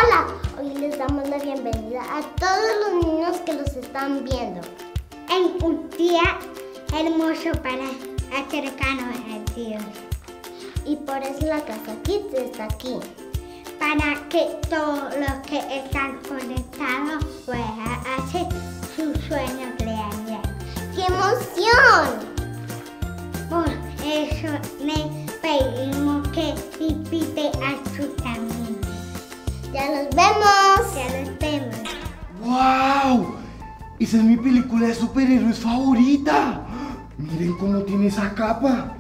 Hola, hoy les damos la bienvenida a todos los niños que los están viendo en un día hermoso para acercarnos a Dios. Y por eso la Casa Kids está aquí, para que todos los que están conectados puedan hacer sus sueños realidad. ¡Qué emoción! Por eso le pedimos que invite a sus amigos. ¡Ya los vemos! ¡Ya los vemos! ¡Wow! Esa es mi película de superhéroes favorita. Miren cómo tiene esa capa.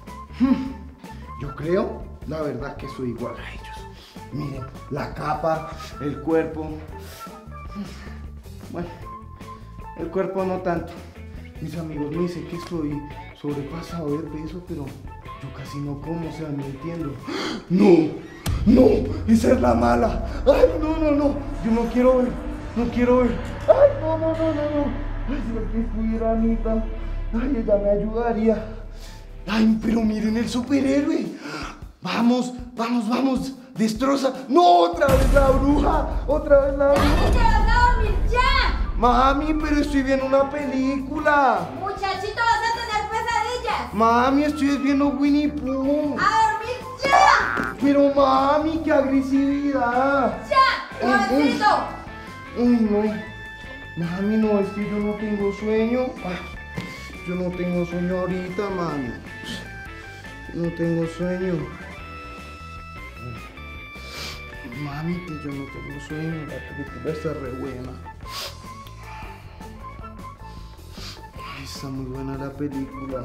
Yo creo, la verdad, que soy igual a ellos. Miren, la capa, el cuerpo. Bueno, el cuerpo no tanto. Mis amigos me dicen que estoy sobrepasado de peso, pero yo casi no como, o sea, no entiendo. ¡No! ¡No! ¡Esa es la mala! ¡Ay, no! Yo no quiero ver, no quiero ver. ¡Ay, no! Ay, si aquí estuviera Anita, ay, ella me ayudaría. ¡Ay, pero miren el superhéroe! ¡Vamos! ¡Destroza! ¡No! ¡Otra vez la bruja! ¡Otra vez la bruja! ¡Ya te vas a dormir ya! Mami, pero estoy viendo una película. Muchachito, vas a tener pesadillas. Mami, estoy viendo Winnie Pooh. ¡A dormir ya! Pero mami, qué agresividad. ¡Ya! ¡Pobrecito! Uy, no. Mami, no, es que yo no tengo sueño. Ay, yo no tengo sueño ahorita, mami. No tengo sueño. Mami, que yo no tengo sueño. La película está re buena. Ay, está muy buena la película.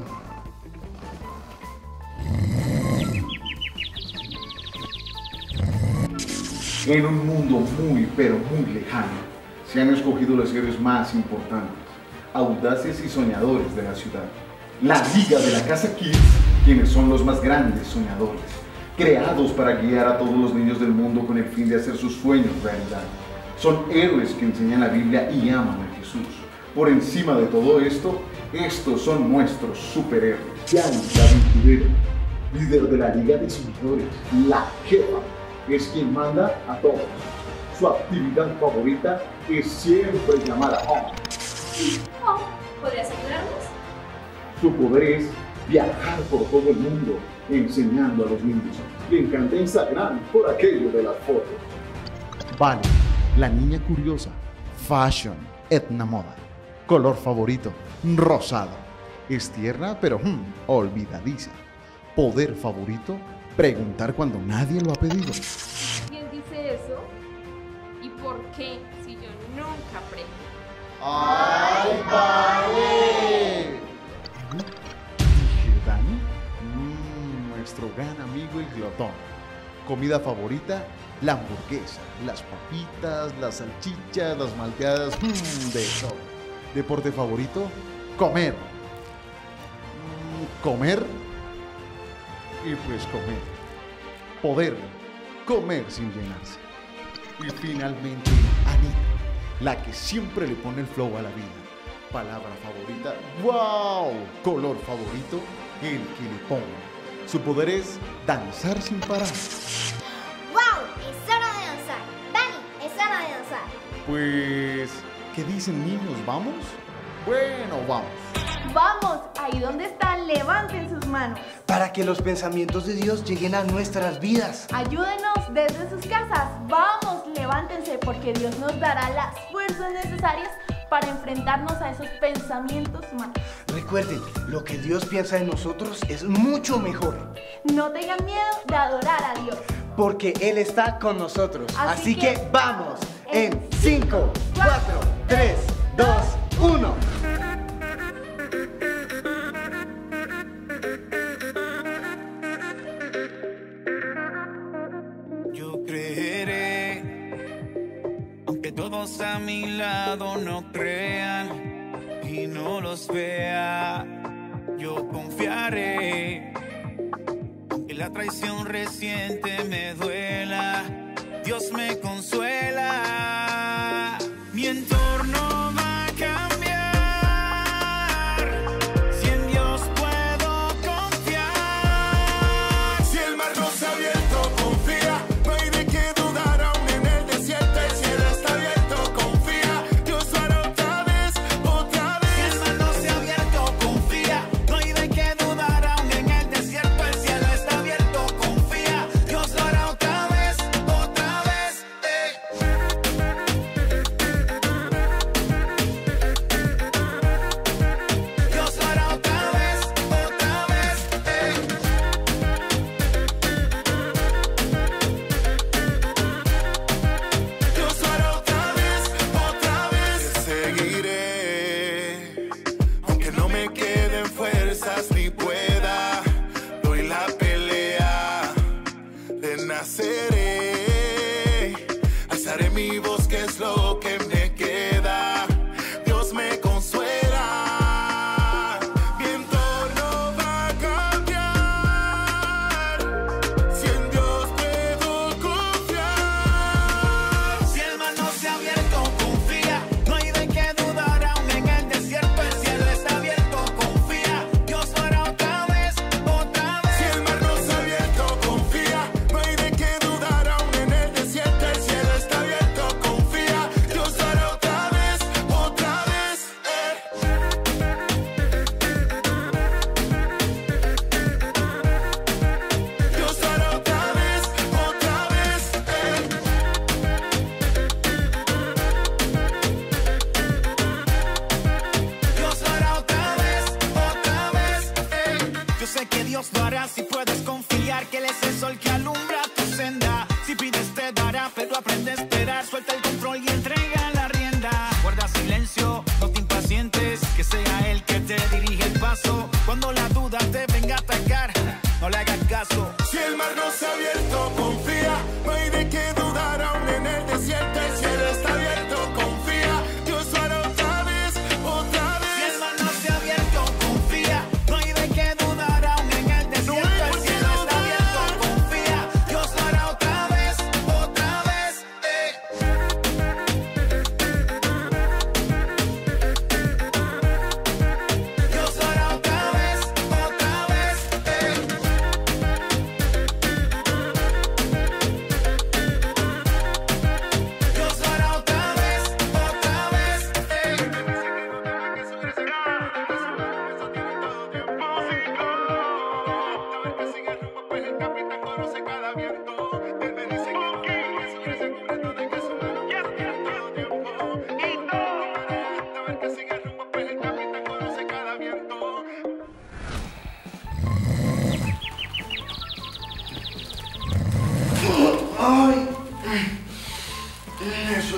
En un mundo muy, pero muy lejano, se han escogido los héroes más importantes, audaces y soñadores de la ciudad. La Liga de la Casa Kids, quienes son los más grandes soñadores, creados para guiar a todos los niños del mundo con el fin de hacer sus sueños realidad. Son héroes que enseñan la Biblia y aman a Jesús. Por encima de todo esto, estos son nuestros superhéroes. Yanni, la aventurera, líder de la Liga de Soñadores, la jefa, es quien manda a todos. Su actividad favorita es siempre llamar a Home. ¿Podrías ayudarnos? Su poder es viajar por todo el mundo enseñando a los niños. Le encanta Instagram por aquello de las fotos. Vale, la niña curiosa. Fashion, etna moda. Color favorito, rosado. Es tierna, pero olvidadiza. Poder favorito, preguntar cuando nadie lo ha pedido. ¿Quién dice eso? ¿Y por qué si yo nunca aprendo? ¡Ay, vale! ¿Dije Dani? Nuestro gran amigo el glotón. Comida favorita, la hamburguesa, las papitas, las salchichas, las malteadas, de todo. Deporte favorito, comer. Comer y pues comer. Poder comer sin llenarse. Y finalmente, Anita, la que siempre le pone el flow a la vida. Palabra favorita, ¡wow! Color favorito, el que le ponga. Su poder es danzar sin parar. ¡Wow! ¡Es hora de danzar! ¡Dani! ¡Es hora de danzar! Pues, ¿qué dicen niños? ¿Vamos? Bueno, vamos. ¡Vamos! Ahí donde están, levanten sus manos. Para que los pensamientos de Dios lleguen a nuestras vidas. Ayúdenos desde sus casas. Vamos, levántense porque Dios nos dará las fuerzas necesarias para enfrentarnos a esos pensamientos malos. Recuerden, lo que Dios piensa de nosotros es mucho mejor. No tengan miedo de adorar a Dios. Porque Él está con nosotros. Así Así que que vamos. En 5, 4, 3, 2, 1. Yo creeré, aunque todos a mi lado no crean y no los vea. Yo confiaré, aunque la traición reciente me duela. Dios me consuela. Mi entorno va a cambiar. Si en Dios puedo confiar. Si el mar no se ha abierto, confía. No hay de qué dudar aún en el desierto.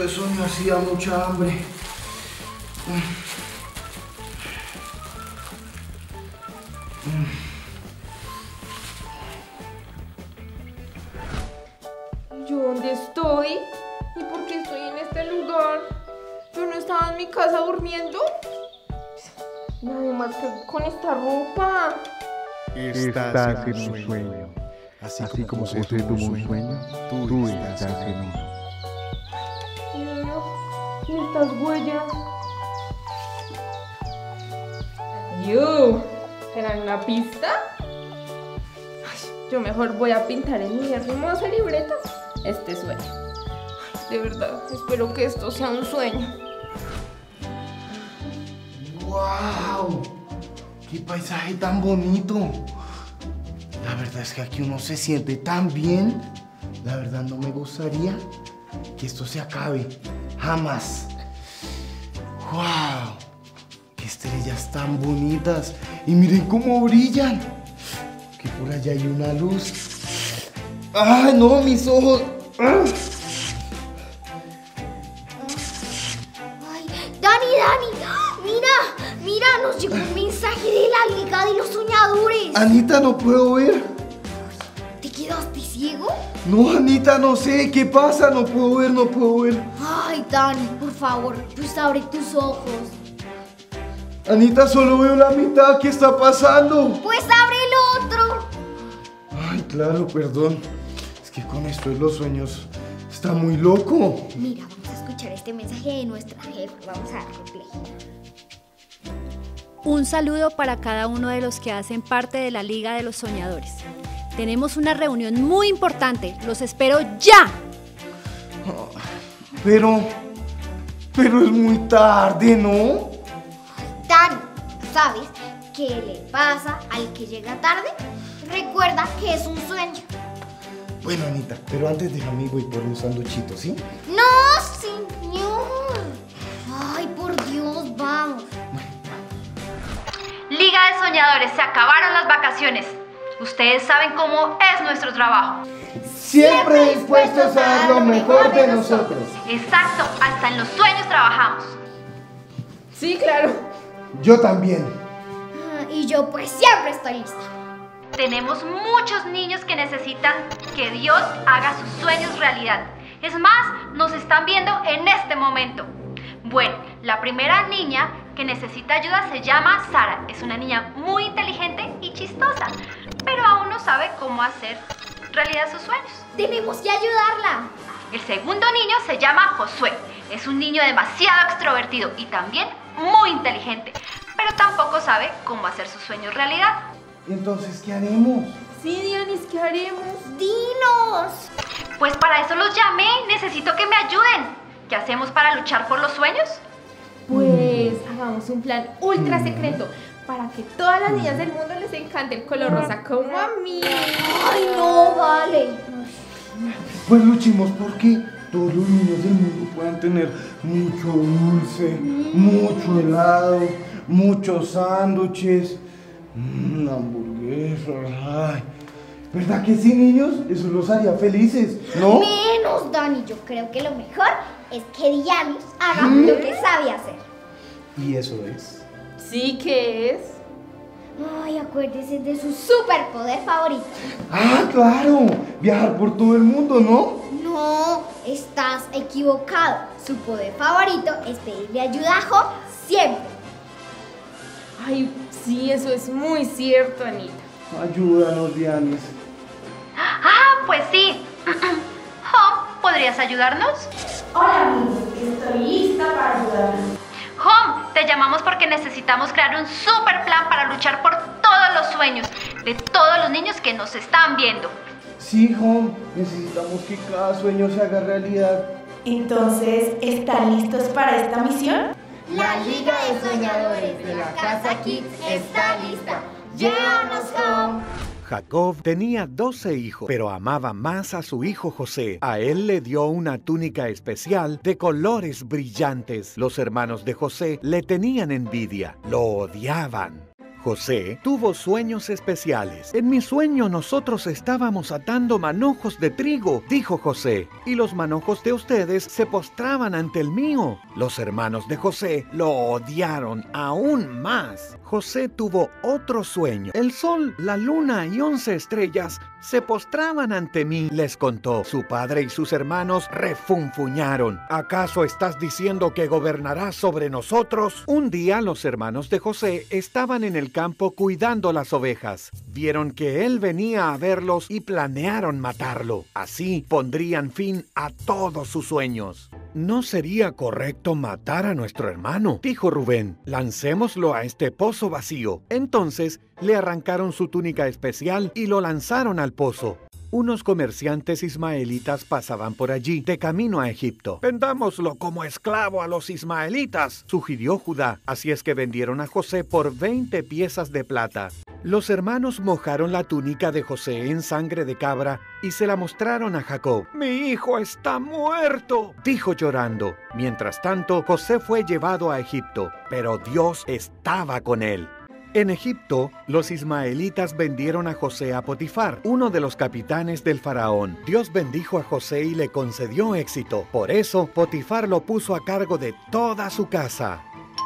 eso me hacía mucha hambre. ¿Yo dónde estoy? ¿Y por qué estoy en este lugar? ¿Yo no estaba en mi casa durmiendo? Nadie más que con esta ropa. Estás en un sueño. Así como José tuvo un sueño, tú estás en uno. ¿Y estas huellas? ¿Serán una pista? Ay, yo mejor voy a pintar en mi hermosa libreta este sueño. Ay, de verdad, espero que esto sea un sueño. ¡Wow! ¡Qué paisaje tan bonito! La verdad es que aquí uno se siente tan bien. La verdad no me gustaría que esto se acabe. Jamás. ¡Wow! ¡Qué estrellas tan bonitas! Y miren cómo brillan. Que por allá hay una luz. ¡Ay, no! ¡Mis ojos! ¡Ah! Ay, Dani, mira, nos llegó un mensaje de la Liga de los Soñadores. Anita, no puedo ver. ¿Te quedaste ciego? No, Anita, no sé. ¿Qué pasa? No puedo ver. Ay, Dani, por favor, pues abre tus ojos. Anita, solo veo la mitad. ¿Qué está pasando? Pues abre el otro. Ay, claro, perdón. Es que con esto de los sueños está muy loco. Mira, vamos a escuchar este mensaje de nuestra jefa. Vamos a darle play. Un saludo para cada uno de los que hacen parte de la Liga de los Soñadores. Tenemos una reunión muy importante. Los espero ya. Pero es muy tarde, ¿no? Dani, ¿sabes qué le pasa al que llega tarde? Recuerda que es un sueño. Bueno, Anita, pero antes déjame voy por un sanduchito, ¿sí? ¡No, señor! Ay, por Dios, vamos. Liga de Soñadores, se acabaron las vacaciones. Ustedes saben cómo es nuestro trabajo. Siempre dispuestos a dar lo mejor de nosotros. Exacto, hasta en los sueños trabajamos. Sí, claro. Yo también. Y yo pues siempre estoy lista. Tenemos muchos niños que necesitan que Dios haga sus sueños realidad. Es más, nos están viendo en este momento. Bueno, la primera niña que necesita ayuda se llama Sara. Es una niña muy inteligente y chistosa, pero aún no sabe cómo hacer realidad sus sueños. Tenemos que ayudarla. El segundo niño se llama Josué. Es un niño demasiado extrovertido y también muy inteligente, pero tampoco sabe cómo hacer sus sueños realidad. Entonces, ¿qué haremos? Sí, Dianis, ¿qué haremos? ¡Dinos! Pues para eso los llamé. Necesito que me ayuden. ¿Qué hacemos para luchar por los sueños? Pues hagamos un plan ultra secreto para que todas las niñas del mundo les encante el color rosa como a mí. ¡Ay, no, vale! Pues luchemos porque todos los niños del mundo puedan tener mucho dulce, mucho helado, muchos sándwiches, hamburguesas. Ay, ¿verdad que sí, niños? Eso los haría felices, ¿no? Menos, Dani. Yo creo que lo mejor es que Dianis haga lo que sabe hacer. ¿Y eso es? Sí, ¿qué es? Ay, acuérdese de su superpoder favorito. ¡Ah, claro! Viajar por todo el mundo, ¿no? No, estás equivocado. Su poder favorito es pedirle ayuda a Job siempre. Ay, sí, eso es muy cierto, Anita. Ayúdanos, Dianis. Ah, pues sí. Home, ¿podrías ayudarnos? Hola amigos, estoy lista para ayudarlos. Home, te llamamos porque necesitamos crear un super plan para luchar por todos los sueños de todos los niños que nos están viendo. Sí, Home, necesitamos que cada sueño se haga realidad. Entonces, ¿están listos para esta misión? La Liga de Soñadores de la Casa Kids está lista. ¡Llévanos, Job! Jacob tenía 12 hijos, pero amaba más a su hijo José. A él le dio una túnica especial de colores brillantes. Los hermanos de José le tenían envidia, lo odiaban. José tuvo sueños especiales. En mi sueño nosotros estábamos atando manojos de trigo, dijo José, y los manojos de ustedes se postraban ante el mío. Los hermanos de José lo odiaron aún más. José tuvo otro sueño. El sol, la luna y 11 estrellas se postraban ante mí, les contó. Su padre y sus hermanos refunfuñaron. ¿Acaso estás diciendo que gobernarás sobre nosotros? Un día los hermanos de José estaban en el campo cuidando las ovejas. Vieron que él venía a verlos y planearon matarlo. Así pondrían fin a todos sus sueños. No sería correcto matar a nuestro hermano, dijo Rubén. Lancémoslo a este pozo vacío. Entonces le arrancaron su túnica especial y lo lanzaron al pozo. Unos comerciantes ismaelitas pasaban por allí, de camino a Egipto. «Vendámoslo como esclavo a los ismaelitas», sugirió Judá. Así es que vendieron a José por 20 piezas de plata. Los hermanos mojaron la túnica de José en sangre de cabra y se la mostraron a Jacob. «Mi hijo está muerto», dijo llorando. Mientras tanto, José fue llevado a Egipto, pero Dios estaba con él. En Egipto, los ismaelitas vendieron a José a Potifar, uno de los capitanes del faraón. Dios bendijo a José y le concedió éxito. Por eso, Potifar lo puso a cargo de toda su casa.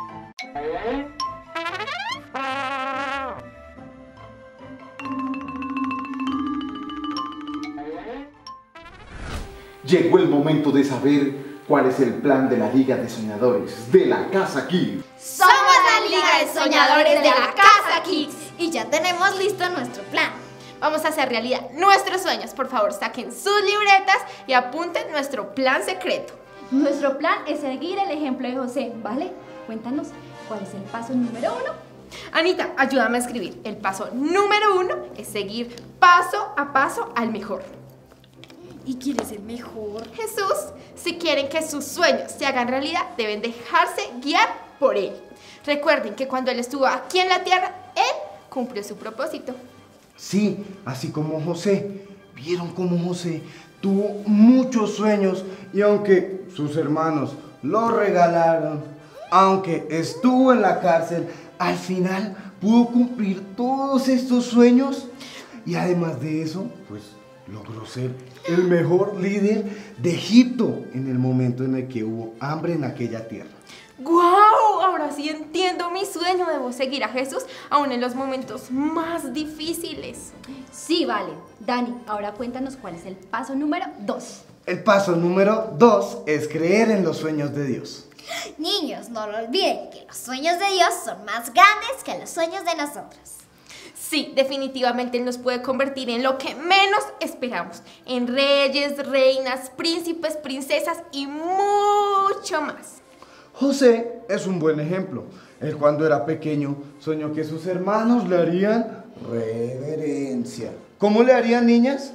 Llegó el momento de saber cuál es el plan de la Liga de Soñadores de la Casa Kids. Somos la Liga de Soñadores de la Casa Kids y ya tenemos listo nuestro plan. Vamos a hacer realidad nuestros sueños. Por favor, saquen sus libretas y apunten nuestro plan secreto. Nuestro plan es seguir el ejemplo de José, ¿vale? Cuéntanos, ¿cuál es el paso número 1? Anita, ayúdame a escribir. El paso número 1 es seguir paso a paso al mejor. ¿Y quién es el mejor? Jesús. Si quieren que sus sueños se hagan realidad, deben dejarse guiar por Él. Recuerden que cuando Él estuvo aquí en la tierra, Él cumplió su propósito. Sí, así como José. Vieron cómo José tuvo muchos sueños y aunque sus hermanos lo regalaron, aunque estuvo en la cárcel, al final pudo cumplir todos estos sueños y además de eso, pues logró ser el mejor líder de Egipto en el momento en el que hubo hambre en aquella tierra. ¡Guau! Ahora sí entiendo mi sueño. Debo seguir a Jesús aún en los momentos más difíciles. Sí, vale. Dani, ahora cuéntanos cuál es el paso número 2. El paso número 2 es creer en los sueños de Dios. Niños, no lo olviden, que los sueños de Dios son más grandes que los sueños de nosotros. Sí, definitivamente Él nos puede convertir en lo que menos esperamos. En reyes, reinas, príncipes, princesas y mucho más. José es un buen ejemplo. Él cuando era pequeño soñó que sus hermanos le harían reverencia. ¿Cómo le harían, niñas?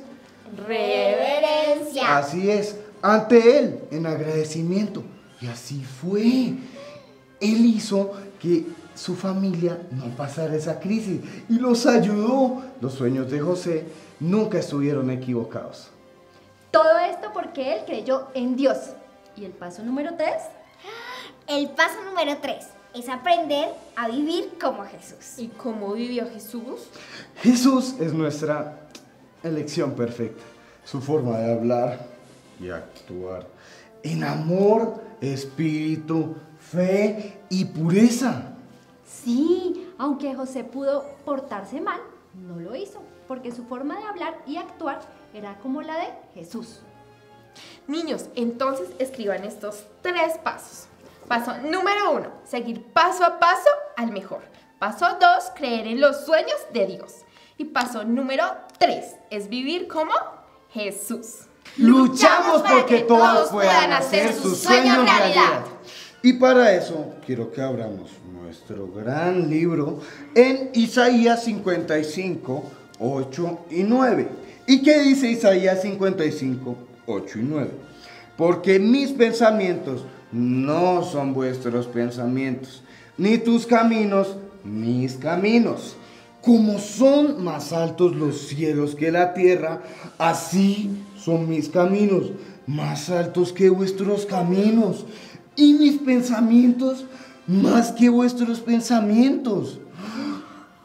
Reverencia. Así es, ante él, en agradecimiento. Y así fue. Él hizo que su familia no pasara esa crisis y los ayudó. Los sueños de José nunca estuvieron equivocados. Todo esto porque él creyó en Dios. ¿Y el paso número 3? El paso número 3 es aprender a vivir como Jesús. ¿Y cómo vivió Jesús? Jesús es nuestra elección perfecta. Su forma de hablar y actuar en amor, espíritu, fe y pureza. Sí, aunque José pudo portarse mal, no lo hizo, porque su forma de hablar y actuar era como la de Jesús. Niños, entonces escriban estos 3 pasos. Paso número 1, seguir paso a paso al mejor. Paso 2, creer en los sueños de Dios. Y paso número 3, es vivir como Jesús. Luchamos porque todos puedan hacer sus sueños realidad. Y para eso quiero que abramos nuestro gran libro en Isaías 55, 8 y 9. ¿Y qué dice Isaías 55, 8 y 9? Porque mis pensamientos no son vuestros pensamientos, ni tus caminos, mis caminos. Como son más altos los cielos que la tierra, así son mis caminos, más altos que vuestros caminos, y mis pensamientos más que vuestros pensamientos.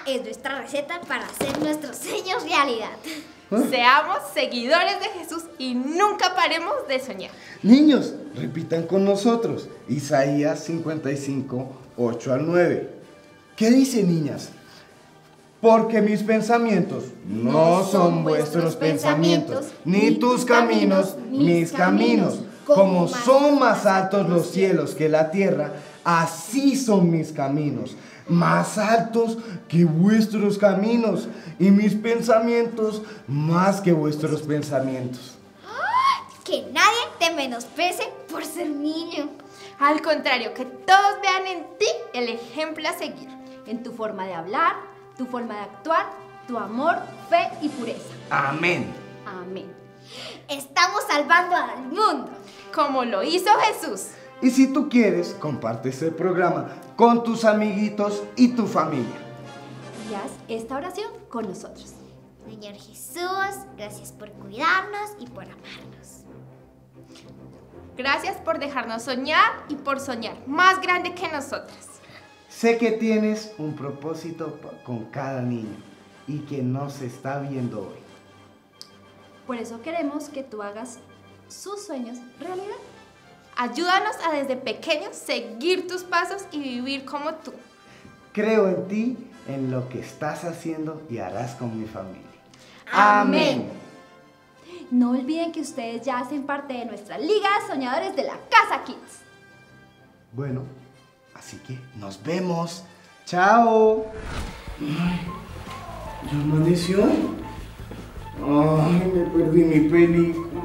es nuestra receta para hacer nuestros sueños realidad. Seamos seguidores de Jesús y nunca paremos de soñar. Niños, repitan con nosotros Isaías 55, 8 al 9. ¿Qué dice, niñas? Porque mis pensamientos no son vuestros pensamientos, ni tus caminos, mis caminos. Como son más altos los cielos que la tierra, así son mis caminos, más altos que vuestros caminos, y mis pensamientos más que vuestros pensamientos. Que nadie te menosprecie por ser niño. Al contrario, que todos vean en ti el ejemplo a seguir. En tu forma de hablar, tu forma de actuar, tu amor, fe y pureza. Amén. Amén. Estamos salvando al mundo. Como lo hizo Jesús. Y si tú quieres, comparte este programa con tus amiguitos y tu familia. Y haz esta oración con nosotros. Señor Jesús, gracias por cuidarnos y por amarnos. Gracias por dejarnos soñar y por soñar más grande que nosotras. Sé que tienes un propósito con cada niño y que nos está viendo hoy. Por eso queremos que tú hagas sus sueños realidad. Ayúdanos a desde pequeños seguir tus pasos y vivir como tú. Creo en ti, en lo que estás haciendo y harás con mi familia. Amén. No olviden que ustedes ya hacen parte de nuestra Liga de Soñadores de la Casa Kids. Bueno, así que nos vemos. ¡Chao! Ay, ¿ya amaneció? Ay, me perdí mi película.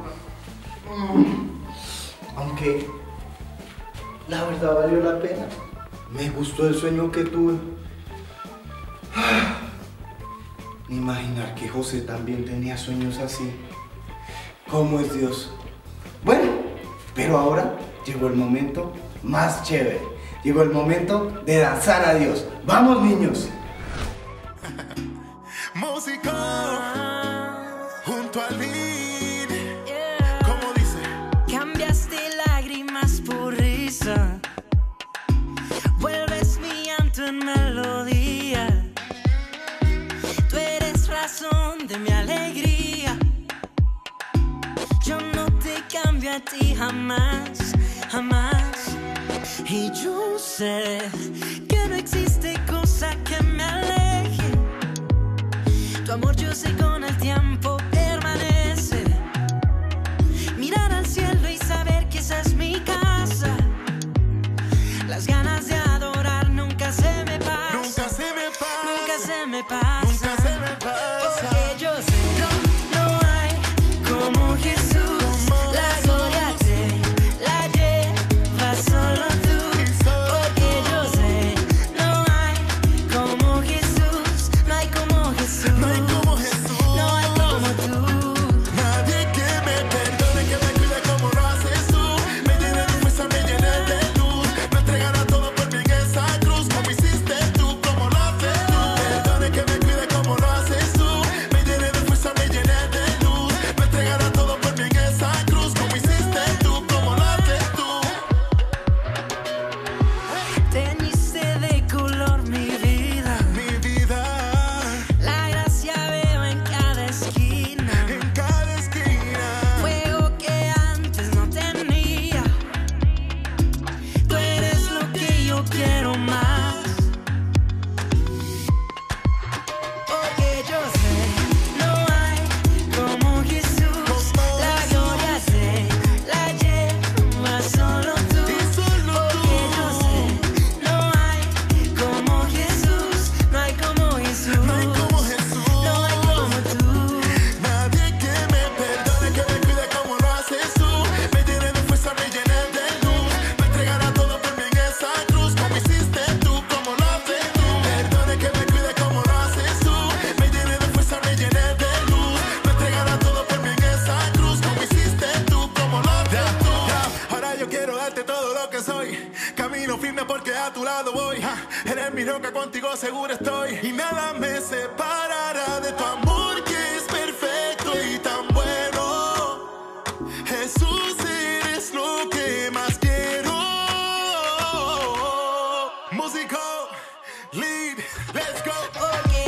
Aunque la verdad valió la pena. Me gustó el sueño que tuve. Imaginar que José también tenía sueños así. ¿Cómo es Dios? Bueno, pero ahora llegó el momento más chévere. Llegó el momento de danzar a Dios. ¡Vamos, niños! Música junto al beat. ¿Cómo dice? Cambiaste lágrimas por risa. Vuelves mi llanto en melodía. Tú eres razón de mi alegría. Yo no te cambio a ti jamás, jamás. Y yo sé que no existe cosa que me aleje. Tu amor yo sé con el tiempo permanece. Mirar al cielo y saber que esa es mi casa. Las ganas de adorar nunca se me pasan. Nunca se me pasan. Nunca se me pasan. Nunca se me pasan. Porque yo sé no hay como Jesús. La gloria te la llevas solo tú. Porque yo sé no hay como Jesús. No hay como Jesús. No hay como Jesús. No hay como tú. Nadie que me perdone, que me cuide como lo haces tú. Me llene de fuerza, me llene de luz. Me entregará todo por mí en esa cruz. Como hiciste tú, como lo haces tú. Perdone que me cuide como lo haces tú. Me llene de fuerza, me llene de luz. Me entregará todo por mí en esa cruz. Como hiciste tú, como lo haces tú. Teñiste de color mi vida. Mi vida. La gracia veo en cada esquina. En cada esquina. Fuego que antes no tenía. Tú eres lo que yo quiero más. Porque yo sé no hay como Jesús. La gloria se la lleva solo tú. Porque yo sé no hay como Jesús. No hay como Jesús. No hay como Jesús. No hay como tú. Nadie que me perdone, que me cuide como lo haces tú. Me llene de fuerza, me llene de luz. Me entregará todo por mí en esa cruz. Como hiciste tú, como lo haces tú. Perdone que me cuide como lo haces tú. Me llene de fuerza, me llene de luz. Me entregará todo por mí en esa cruz. Como hiciste tú, como lo haces tú. Ahora yo quiero darte todo lo que soy. Camino firme porque a tu lado voy. Eres mi roca, contigo seguro estoy. Y nada me separará de tu amor que es perfecto y tan bueno. Jesús, eres lo que más quiero. Músico, lead, let's go. Porque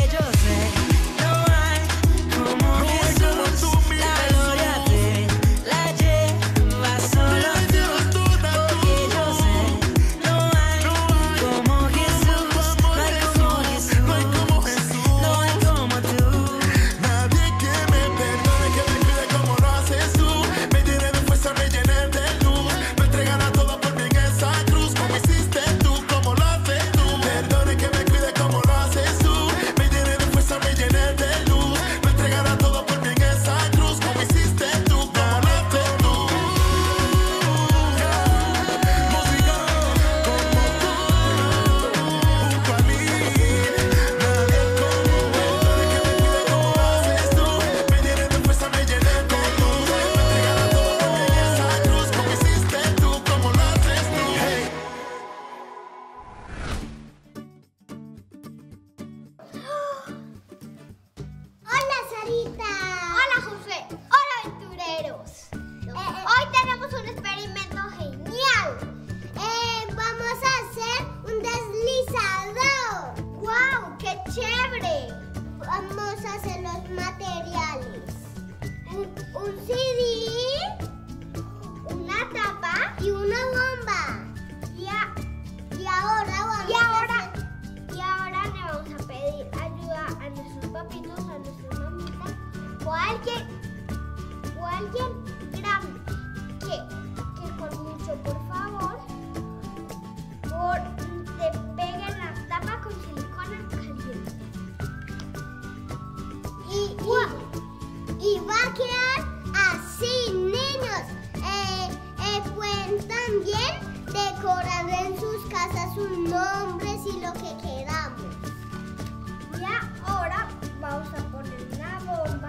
nombres y lo que queramos. Ya ahora vamos a poner una bomba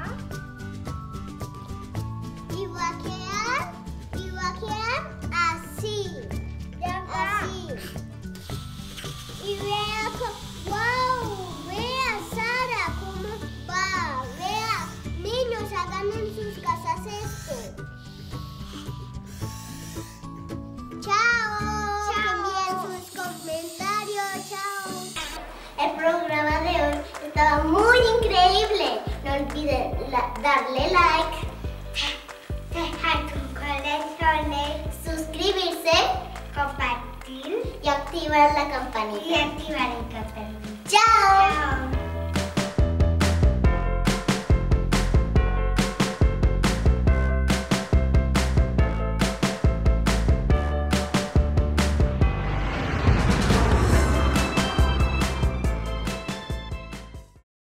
y va a quedar así. Así. Y vea, wow, vea Sara cómo va, vea, niños, hagan en sus casas esto. Chao. Envíen sus comentarios, chao. El programa de hoy estaba muy increíble. No olviden darle like, dejar tus corazones, suscribirse, compartir y activar la campanita.